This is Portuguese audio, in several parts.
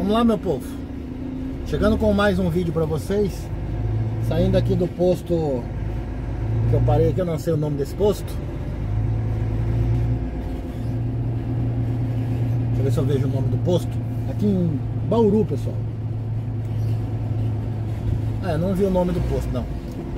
Vamos lá, meu povo. Chegando com mais um vídeo pra vocês. Saindo aqui do posto que eu parei aqui, eu não sei o nome desse posto. Deixa eu ver se eu vejo o nome do posto. Aqui em Bauru, pessoal. Não vi o nome do posto, não.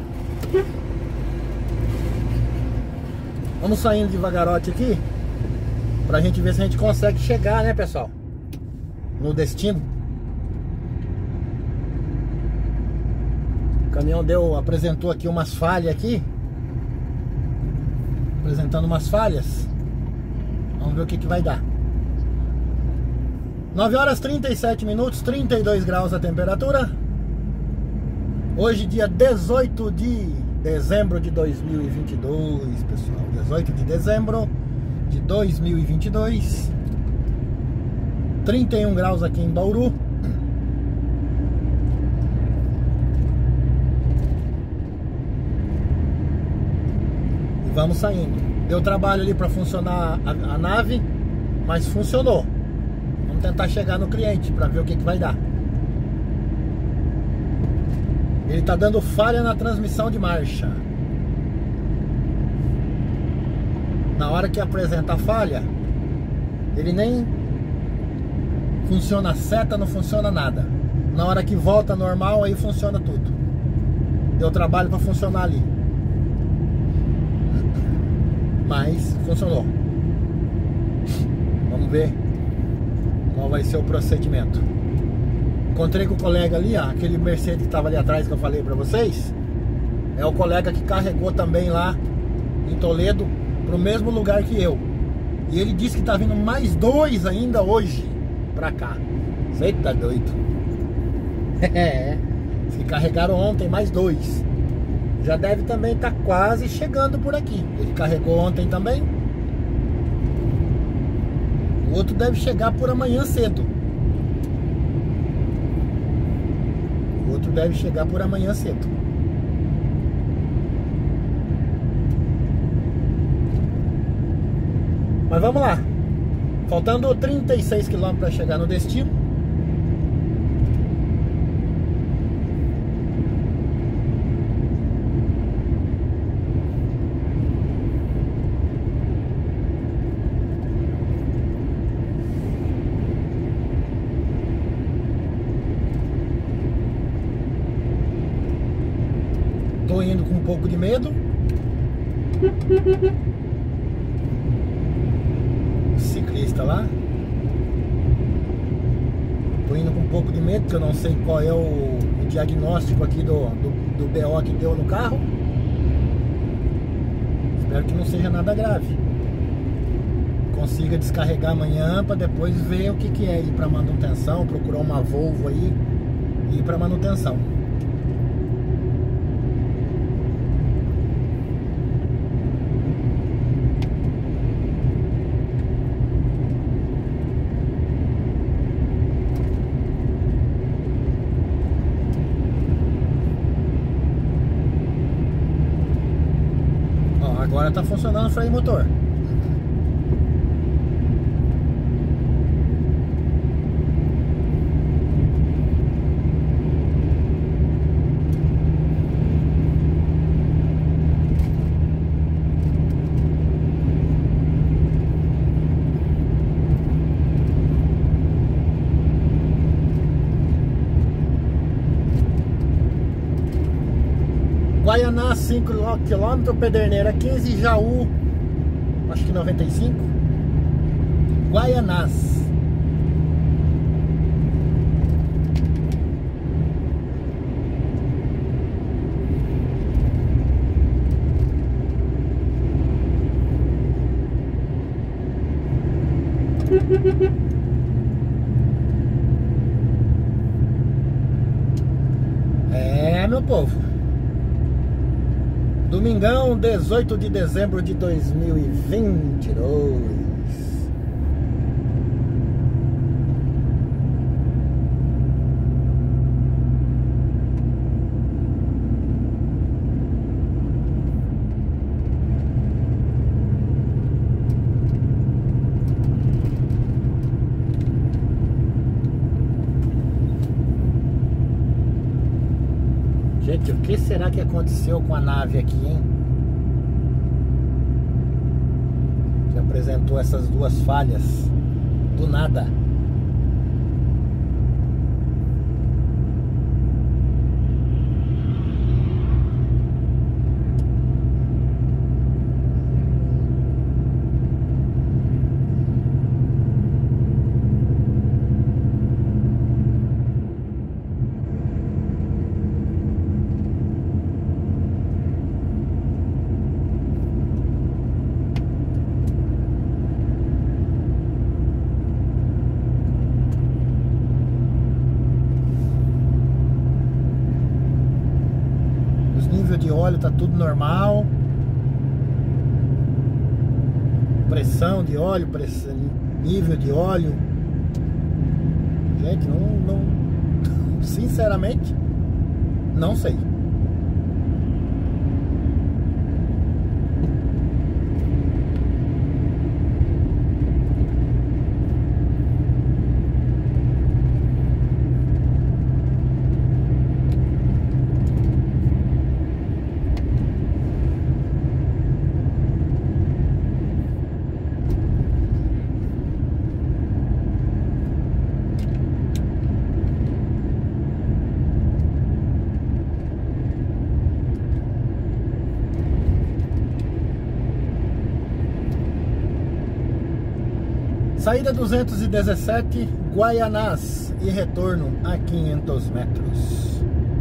Vamos saindo devagarote aqui pra gente ver se a gente consegue chegar, né, pessoal, no destino. O caminhão apresentou aqui umas falhas aqui. Apresentando umas falhas. Vamos ver o que vai dar. 9 horas 37 minutos, 32 graus a temperatura. Hoje, dia 18 de dezembro de 2022, pessoal. 18 de dezembro de 2022. 31 graus aqui em Bauru. E vamos saindo. Deu trabalho ali para funcionar a nave, mas funcionou. Vamos tentar chegar no cliente para ver o que vai dar. Ele tá dando falha na transmissão de marcha. Na hora que apresenta a falha, ele nem funciona a seta, não funciona nada. Na hora que volta normal, aí funciona tudo. Deu trabalho para funcionar ali, mas funcionou. Vamos ver qual vai ser o procedimento. Encontrei com o colega ali, ó, aquele Mercedes que estava ali atrás que eu falei pra vocês. É o colega que carregou também lá em Toledo pro mesmo lugar que eu. E ele disse que tá vindo mais 2 ainda hoje pra cá. Você tá doido? Se carregaram ontem mais 2. Já deve também estar quase chegando por aqui. Ele carregou ontem também. O outro deve chegar por amanhã cedo. Deve chegar por amanhã cedo. Mas vamos lá. Faltando 36 km para chegar no destino. Tô indo com um pouco de medo. Ciclista lá. Tô indo com um pouco de medo, porque eu não sei qual é o diagnóstico aqui do BO que deu no carro. Espero que não seja nada grave. Consiga descarregar amanhã para depois ver o que é ir para manutenção, procurar uma Volvo aí e ir para manutenção. Agora tá funcionando o freio motor. Guaianá 5 km, Pederneira 15, Jaú acho que 95. Guaianás. Meu povo, domingão, 18 de dezembro de 2022. Gente, o que será que aconteceu com a nave aqui, hein? Que apresentou essas duas falhas do nada. De óleo tá tudo normal, pressão de óleo, nível de óleo, gente, não sinceramente não sei. Saída 217, Guaianás, e retorno a 500 metros.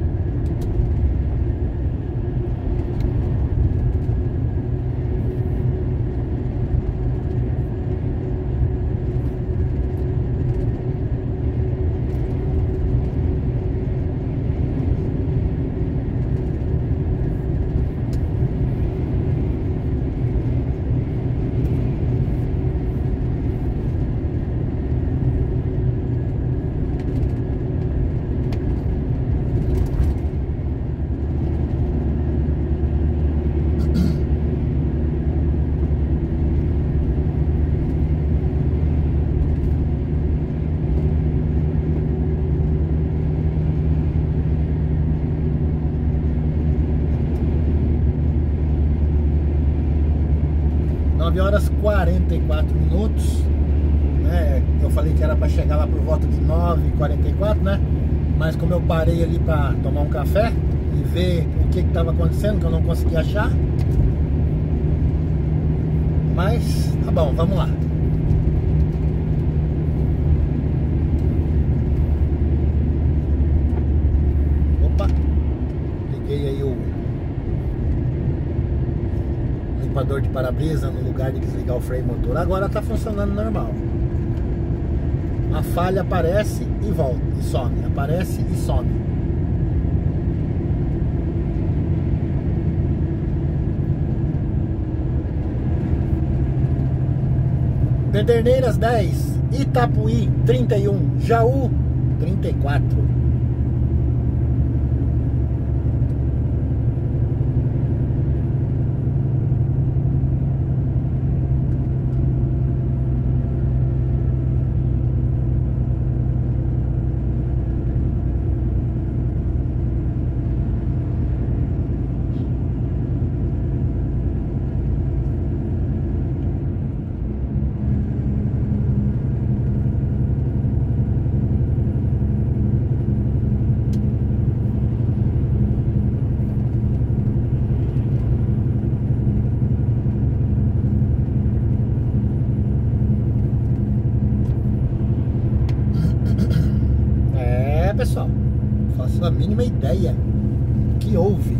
Horas 44 minutos, né? Eu falei que era para chegar lá por volta de 9h44, né? Mas como eu parei ali para tomar um café e ver o que estava acontecendo, que eu não consegui achar. Mas tá bom, vamos lá. Opa, liguei aí o limpador de para-brisa no lugar de desligar o freio motor. Agora tá funcionando normal. A falha aparece e volta e some, aparece e some. Pederneiras 10, Itapuí 31, Jaú 34. Pessoal, faço a mínima ideia que houve.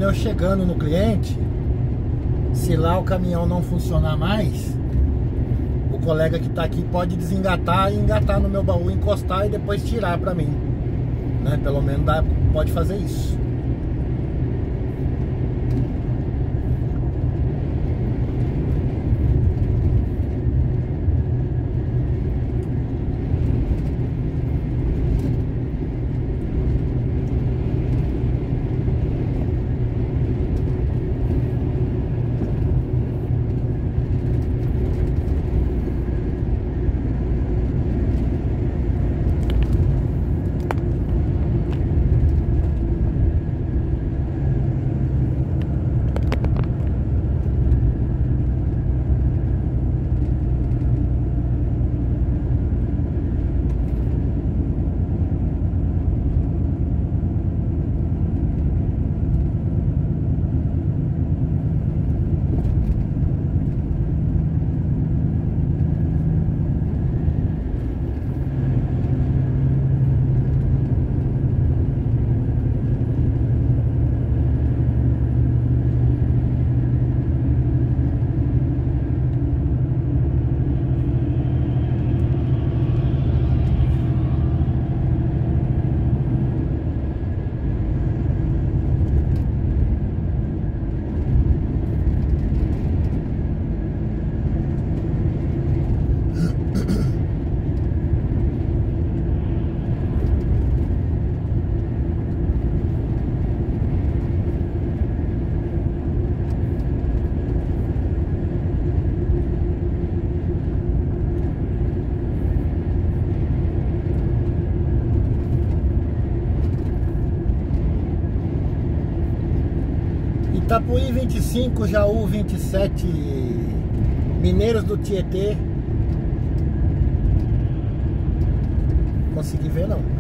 eu chegando no cliente, se lá o caminhão não funcionar mais, o colega que está aqui pode desengatar e engatar no meu baú, encostar e depois tirar para mim, né? Pelo menos pode fazer isso. Itapuí 25, Jaú 27, Mineiros do Tietê. Consegui ver não.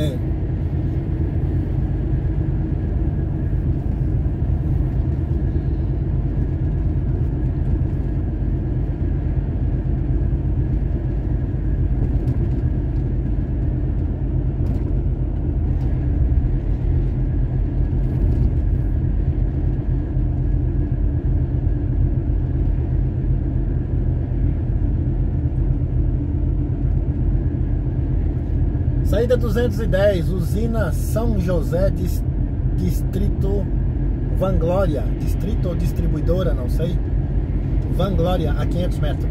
Saída 210, usina São José, distrito Vanglória, distrito ou distribuidora, não sei. Vanglória, a 500 metros.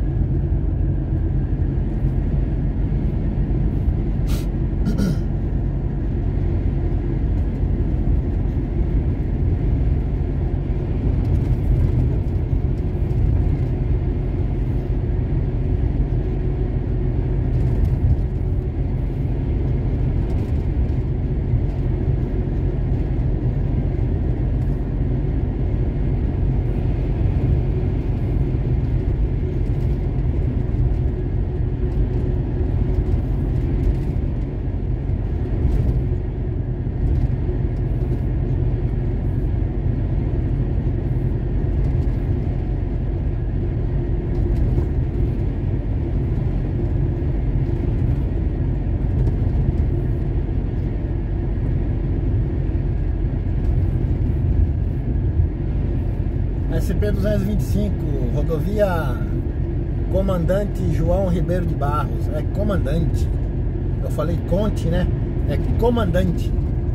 SP-225, rodovia Comandante João Ribeiro de Barros. É comandante. Eu falei Conte, né? É comandante.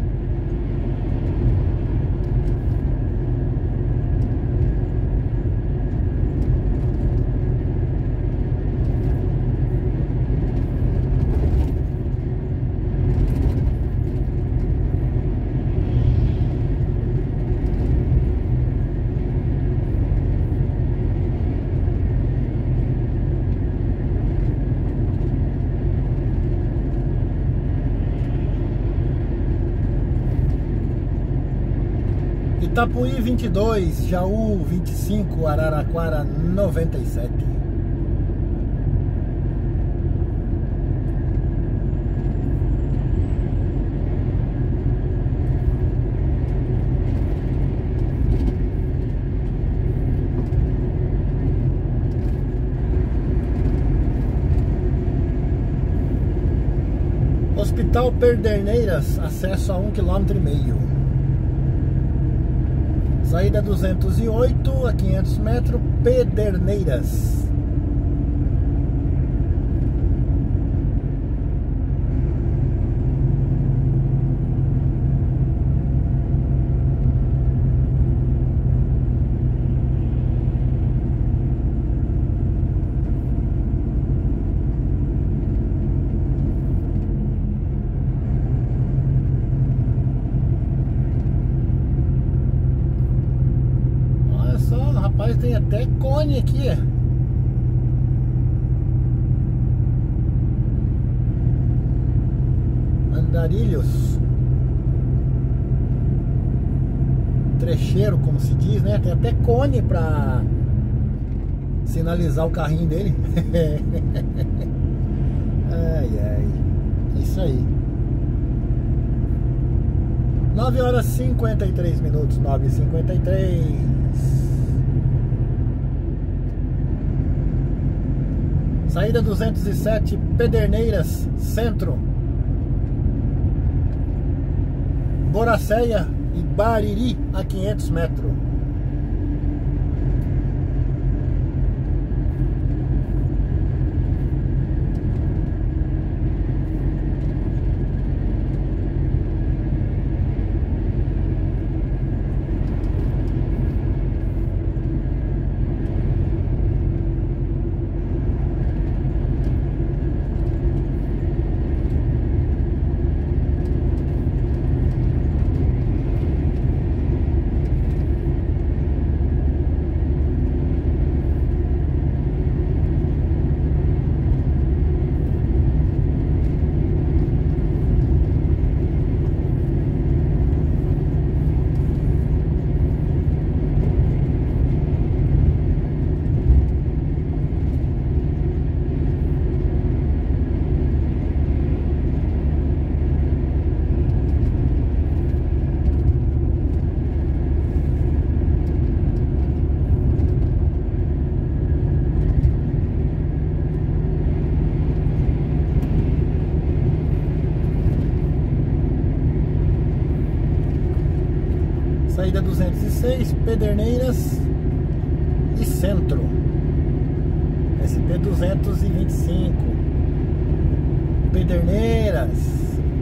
Itapuí 22, Jaú 25, Araraquara 97. Hospital Pederneiras, acesso a 1,5 km. Saída 208 a 500 metros, Pederneiras. Rapaz, tem até cone aqui. Andarilhos. Trecheiro, como se diz, né? Tem até cone pra sinalizar o carrinho dele. Ai, ai. Isso aí. 9 horas e 53 minutos. 9h53. Saída 207, Pederneiras, Centro. Boracéia e Bariri a 500 metros. Saída 206, Pederneiras e Centro. SP 225, Pederneiras.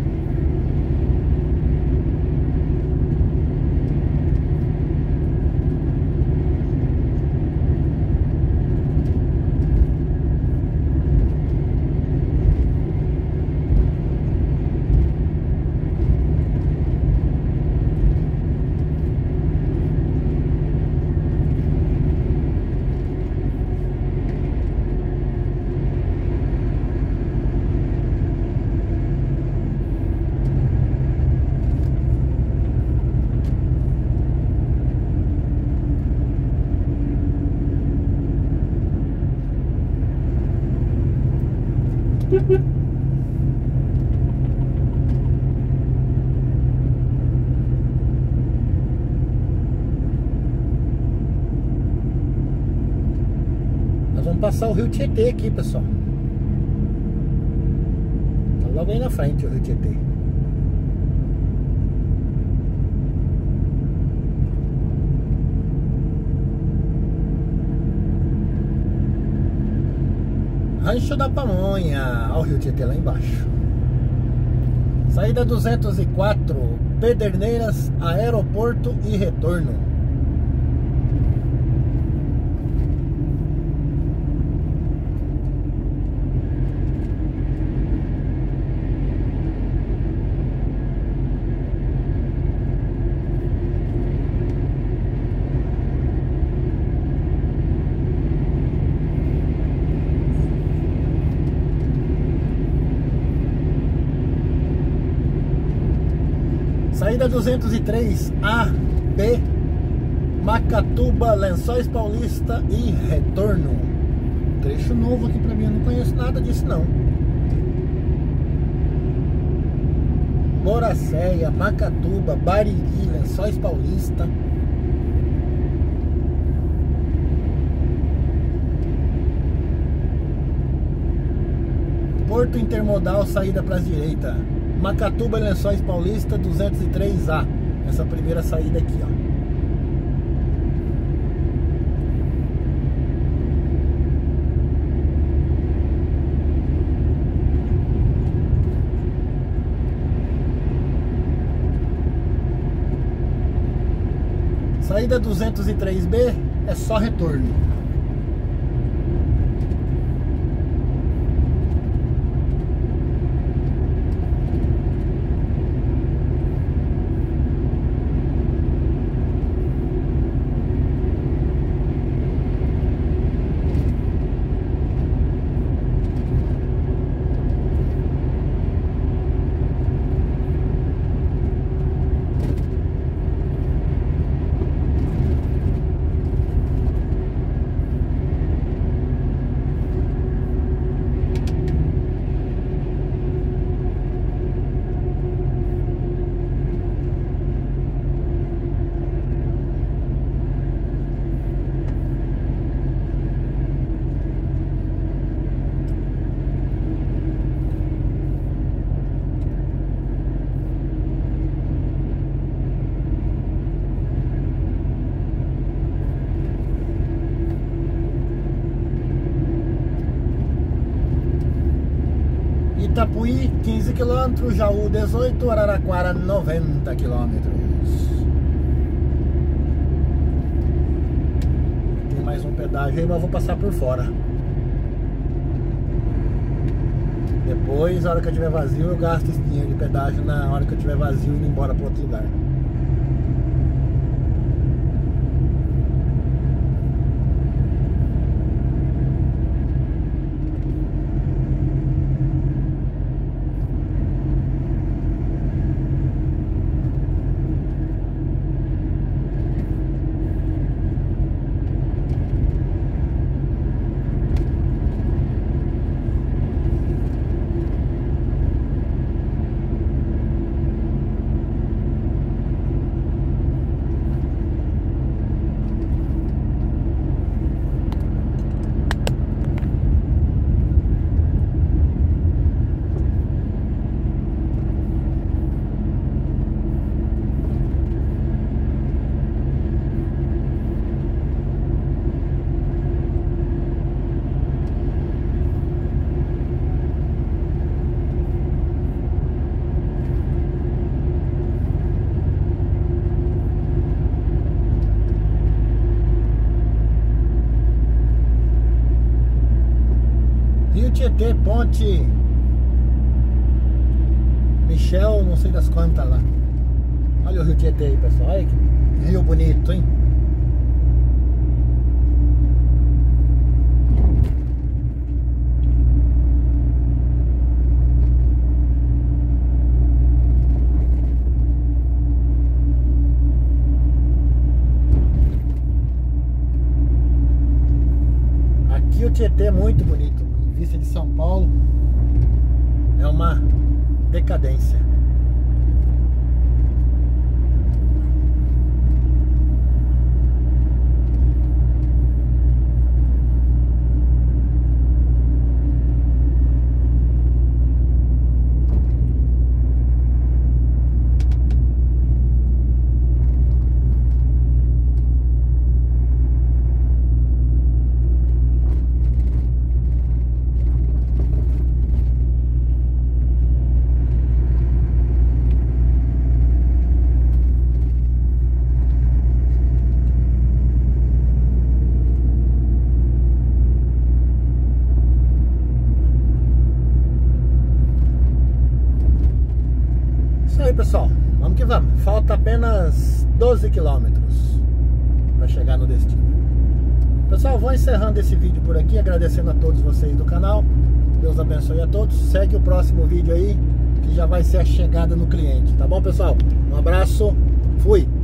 Nós vamos passar o Rio Tietê aqui, pessoal. Tá logo aí na frente o Rio Tietê. Rancho da Pamonha. Olha o Rio Tietê lá embaixo. Saída 204, Pederneiras, aeroporto e retorno. Saída 203, A, B, Macatuba, Lençóis Paulista e retorno. Trecho novo aqui pra mim, eu não conheço nada disso não. Boracéia, Macatuba, Bariri, Lençóis Paulista. Porto Intermodal, saída para as direitas. Macatuba, Lençóis Paulista, 203A. Essa primeira saída aqui, ó. Avenida 203B é só retorno. Itapuí 15 km, Jaú 18, Araraquara 90 km. Tem mais um pedágio aí, mas eu vou passar por fora. Depois, a hora que eu tiver vazio, eu gasto esse dinheiro de pedágio na hora que eu tiver vazio indo embora para outro lugar. Rio Tietê, ponte Michel, não sei das quantas lá. Olha o Rio Tietê aí, pessoal. Olha que rio bonito, hein? Aqui o Tietê é muito bonito. Vista de São Paulo é uma decadência. Pessoal, vamos que vamos. Falta apenas 12 quilômetros para chegar no destino. Pessoal, vou encerrando esse vídeo por aqui, agradecendo a todos vocês do canal. Deus abençoe a todos. Segue o próximo vídeo aí, que já vai ser a chegada no cliente. Tá bom, pessoal? Um abraço. Fui.